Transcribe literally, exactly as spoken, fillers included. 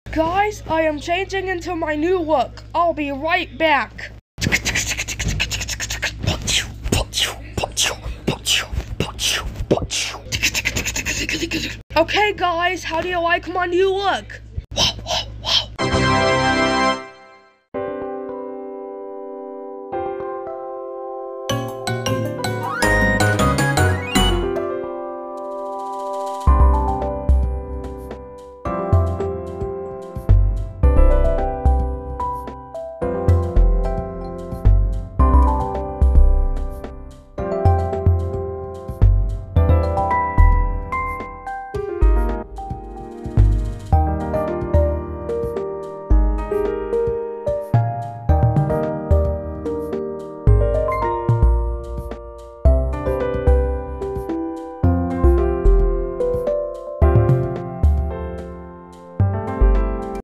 Guys, I am changing into my new look. I'll be right back. Okay guys, how do you like my new look?